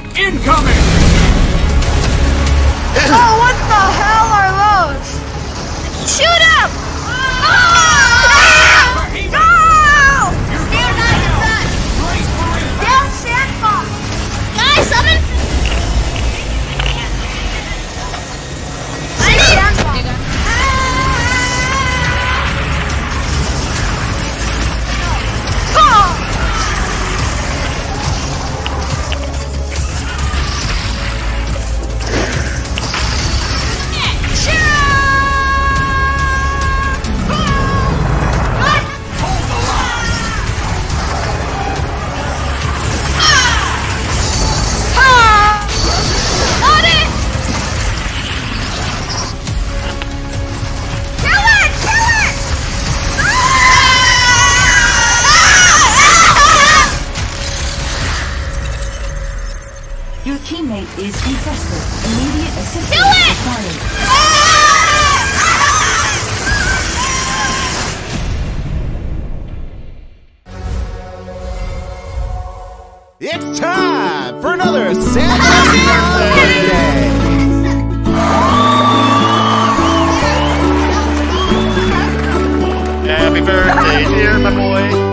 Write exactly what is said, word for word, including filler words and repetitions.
incoming! Oh, what the hell are those? Shoot him! Oh! No! Stand by the sun! Down sandbox! Guys, summon! I need sandbox! Your teammate is infested. Immediate assistance Kill it! required. It's time for another Santa's birthday! Happy birthday, dear my boy.